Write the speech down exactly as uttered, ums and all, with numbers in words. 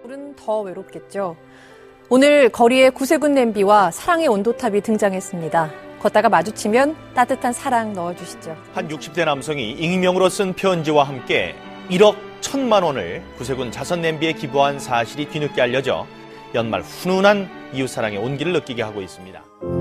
은 더 외롭겠죠. 오늘 거리에 구세군 냄비와 사랑의 온도탑이 등장했습니다. 걷다가 마주치면 따뜻한 사랑 넣어주시죠. 한 육십 대 남성이 익명으로 쓴 편지와 함께 일억 천만 원을 구세군 자선 냄비에 기부한 사실이 뒤늦게 알려져 연말 훈훈한 이웃사랑의 온기를 느끼게 하고 있습니다.